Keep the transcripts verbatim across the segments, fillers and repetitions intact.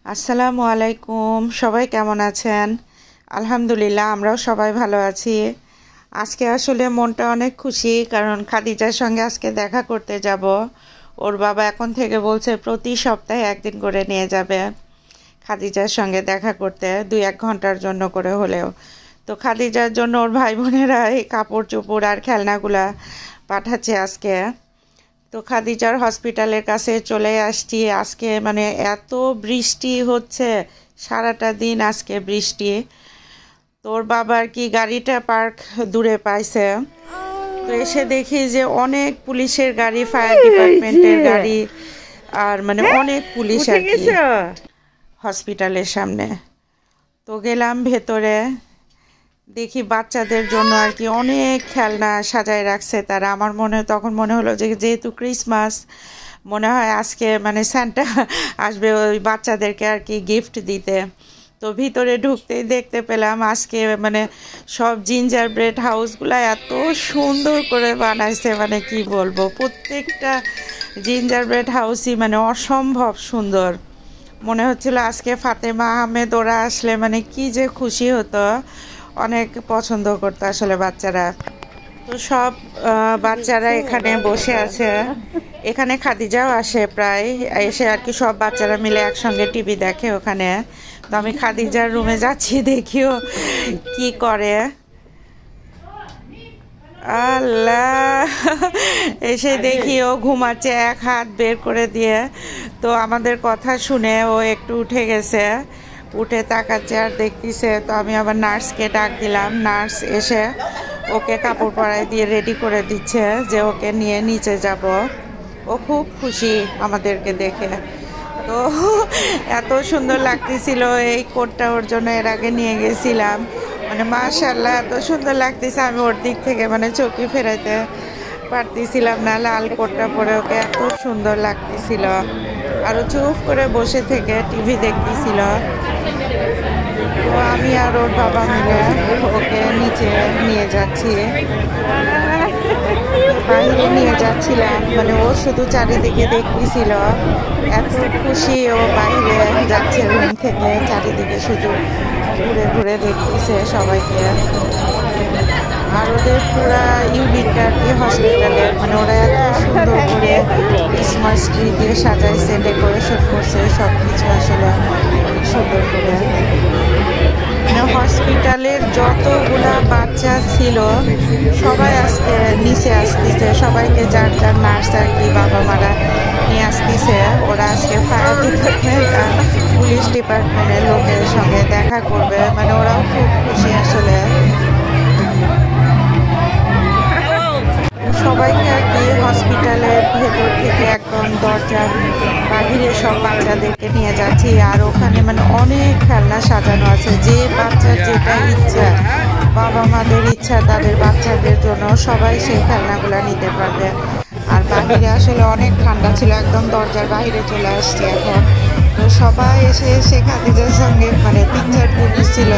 আসসালামু আলাইকুম। সবাই কেমন আছেন? আলহামদুলিল্লাহ, আমরাও সবাই ভালো আছি। আজকে আসলে মনটা অনেক খুশি, কারণ খাদিজার সঙ্গে আজকে দেখা করতে যাব। ওর বাবা এখন থেকে বলছে প্রতি সপ্তাহে একদিন করে নিয়ে যাবে খাদিজার সঙ্গে দেখা করতে, দুই এক ঘন্টার জন্য করে হলেও। তো খাদিজার জন্য ওর ভাই বোনেরা এই কাপড় চোপড় আর খেলনাগুলা পাঠাচ্ছে আজকে। তো খাদিজার হসপিটালের কাছে চলে আসছি। আজকে মানে এত বৃষ্টি হচ্ছে, সারাটা দিন আজকে বৃষ্টি। তোর বাবার কি গাড়িটা পার্ক দূরে পাইছে, তো এসে দেখি যে অনেক পুলিশের গাড়ি, ফায়ার ডিপার্টমেন্টের গাড়ি আর মানে অনেক পুলিশ আর কি হসপিটালের সামনে। তো গেলাম ভেতরে, দেখি বাচ্চাদের জন্য আর কি অনেক খেলনা সাজায় রাখছে তারা। আমার মনে তখন মনে হলো যে যেহেতু ক্রিসমাস, মনে হয় আজকে মানে সান্টা আসবে ওই বাচ্চাদেরকে আর কি গিফট দিতে। তো ভিতরে ঢুকতেই দেখতে পেলাম আজকে মানে সব জিঞ্জার ব্রেড হাউসগুলো এত সুন্দর করে বানাইছে, মানে কি বলবো, প্রত্যেকটা জিঞ্জার ব্রেড হাউসই মানে অসম্ভব সুন্দর। মনে হচ্ছিল আজকে ফাতেমা আহমেদ ওরা আসলে মানে কি যে খুশি হতো, অনেক পছন্দ করতো আসলে বাচ্চারা। তো সব বাচ্চারা এখানে বসে আছে, এখানে খাদিজাও আসে প্রায়, এসে আর কি সব বাচ্চারা মিলে একসঙ্গে টিভি দেখে ওখানে। তো আমি খাদিজার রুমে যাচ্ছি, দেখিও কি করে। আল্লাহ, এসে দেখি ও ঘুমাচ্ছে এক হাত বের করে দিয়ে। তো আমাদের কথা শুনে ও একটু উঠে গেছে, উঠে তাকাচ্ছে আর দেখতেছে। তো আমি আবার নার্সকে ডাক দিলাম, নার্স এসে ওকে কাপড় পরাই দিয়ে রেডি করে দিচ্ছে যে ওকে নিয়ে নিচে যাব। ও খুব খুশি আমাদেরকে দেখে। তো এত সুন্দর লাগতেছিল, এই কোটটা ওর জন্য এর আগে নিয়ে গেছিলাম, মানে মাশাআল্লাহ এত সুন্দর লাগতেছে, আমি ওর দিক থেকে মানে চোখে ফেরাইতে পারতেছিলাম না। লাল কোটটা পরে ওকে এত সুন্দর লাগতেছিল, আরও চুপ করে বসে থেকে টিভি দেখতেছিল। তো আমি আর ওর বাবা মিলে ওকে নিচে নিয়ে যাচ্ছি, বাইরে নিয়ে যাচ্ছিলাম, মানে ও শুধু চারিদিকে দেখতেছিল, এত খুশি। ও বাইরে যাচ্ছে রুম থেকে, চারিদিকে শুধু ঘুরে ঘুরে দেখতেছে সবাইকে। আর ওদের পুরা ইউনিটটা আর কি হসপিটালের, মানে ওরা এত সুন্দর করে ক্রিসমাস ট্রি দিয়ে সাজাইছে, ডেকোরেশন করছে, সব কিছু আসলে সুন্দর করে। মানে হসপিটালের যতগুলা বাচ্চা ছিল সবাই আজকে নিচে আসতেছে, সবাইকে যার যার নার্স আর কি বাবা মারা নিয়ে আসতেছে। ওরা আজকে ফায়ার ডিপার্টমেন্ট আর পুলিশ ডিপার্টমেন্টের লোকের সঙ্গে দেখা করবে, মানে ওরাও খুব খুশি আসলে। সবাইকে আর কি হসপিটালের ভেতর থেকে একদম দরজার বাহিরে সব বাচ্চাদেরকে নিয়ে যাচ্ছি। আর ওখানে মানে অনেক খেলনা সাজানো আছে, যে বাচ্চার যেটা ইচ্ছা, বাবা মাদের ইচ্ছা তাদের বাচ্চাদের জন্য সবাই সেই খেলনাগুলো নিতে পারবে। আর বাহিরে আসলে অনেক ঠান্ডা ছিল, একদম দরজার বাইরে চলে আসছি এখন। তো সবাই এসে এসে খাদিজার সঙ্গে মানে পিকচার তুলছিল।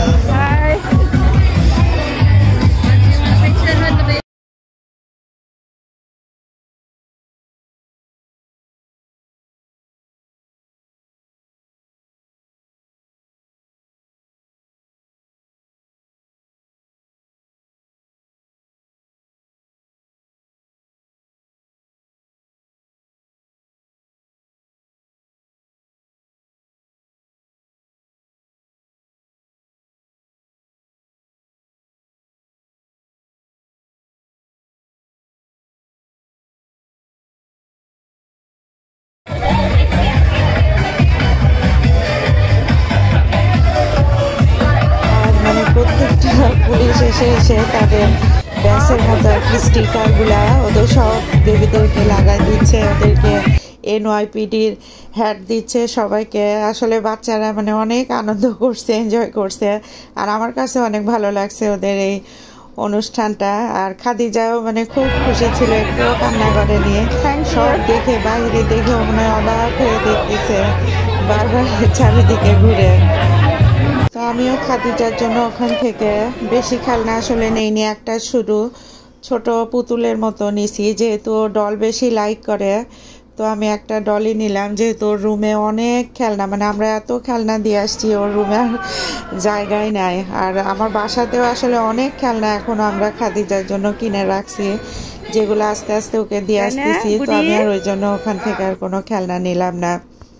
প্রত্যেকটা পুলিশ এসে এসে তাদের ব্যাসের মতো আর কি স্টিকারগুলা ওদের সব বেবিদেরকে লাগাই দিচ্ছে, ওদেরকে এনওয়াইপিডির হ্যাট দিচ্ছে সবাইকে। আসলে বাচ্চারা মানে অনেক আনন্দ করছে, এনজয় করছে, আর আমার কাছে অনেক ভালো লাগছে ওদের এই অনুষ্ঠানটা। আর খাদিজাও মানে খুব খুশি ছিল, একটুও কান্না করেনি। সব দেখে বাইরে দেখে মনে হয় অবাক হয়ে দেখতেছে বারবার চারিদিকে ঘুরে। তো আমিও খাদিজার জন্য ওখান থেকে বেশি খেলনা আসলে নেইনি, একটা শুধু ছোট পুতুলের মতো নিছি, যেহেতু ডল বেশি লাইক করে। তো তো আমি একটা ডলি নিলাম, যেহেতু ওর রুমে অনেক খেলনা, মানে আমরা এত খেলনা দিয়ে আসছি, ওর রুমে আর জায়গায় নাই। আর আমার বাসাতেও আসলে অনেক খেলনা এখনও আমরা খাদিজার জন্য কিনে রাখছি, যেগুলো আস্তে আস্তে ওকে দিয়ে আসতেছি। তো আমি আর ওই জন্য ওখান থেকে আর কোনো খেলনা নিলাম না।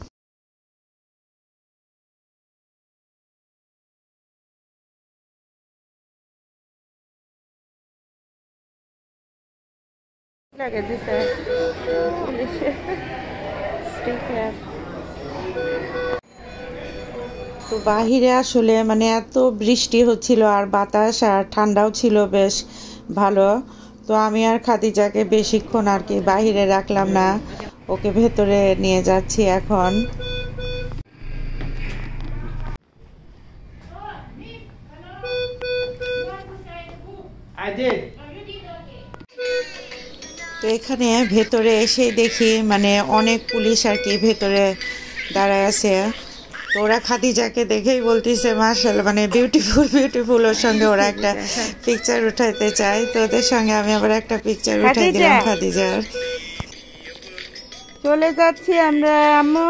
তো বাহিরে আসলে মানে এত বৃষ্টি হচ্ছিল আর বাতাস আর ঠান্ডাও ছিল বেশ ভালো। তো আমি আর খাদিজাকে বেশিক্ষণ আর কি বাহিরে রাখলাম না, ওকে ভেতরে নিয়ে যাচ্ছি এখন। তো এখানে ভেতরে এসে দেখি মানে অনেক পুলিশ আর কি ভেতরে দাঁড়ায় আছে। তো ওরা খাদিজাকে দেখেই বলতেছে মাশাআল্লাহ, মানে বিউটিফুল বিউটিফুল। ওর সঙ্গে ওরা একটা পিকচার উঠাইতে চায়। তো ওদের সঙ্গে আমি আবার একটা পিকচার উঠাই দিলাম খাদিজার। চলে যাচ্ছি আমরা আম্মু।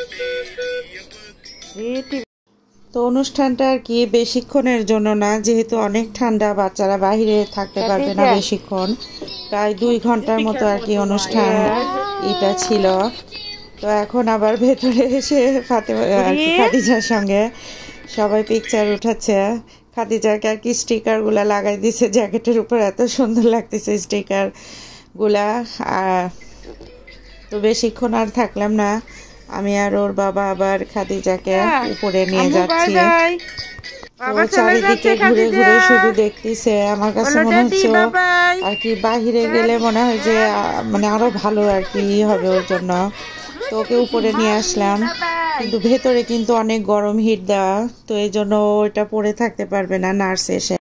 তো অনুষ্ঠানটা আর কি বেশিক্ষণের জন্য না, যেহেতু অনেক ঠান্ডা, বাচ্চারা বাইরে থাকতে পারবে না বেশিক্ষণ, প্রায় দুই ঘন্টার মতো আর কি অনুষ্ঠান এটা ছিল। তো এখন আবার ভেতরে এসে ফাতেমা আর কি খাদিজার সঙ্গে সবাই পিকচার উঠাচ্ছে। খাদিজাকে আর কি স্টিকারগুলা লাগাই দিছে জ্যাকেটের উপর, এত সুন্দর লাগতেছে স্টিকারগুলা। আর তো বেশিক্ষণ আর থাকলাম না, আমি আর ওর বাবা আবার খাদিজাকে উপরে নিয়ে যাচ্ছি। তো চারিদিকে ঘুরে ঘুরে শুধু দেখতেছে। আমার কাছে মনে হচ্ছে আর কি বাহিরে গেলে মনে হয় যে মানে আরো ভালো আর কি হবে ওর জন্য। তো ওকে উপরে নিয়ে আসলাম, কিন্তু ভেতরে কিন্তু অনেক গরম হিট দেওয়া, তো এই জন্য ওইটা পরে থাকতে পারবে না। নার্স এসে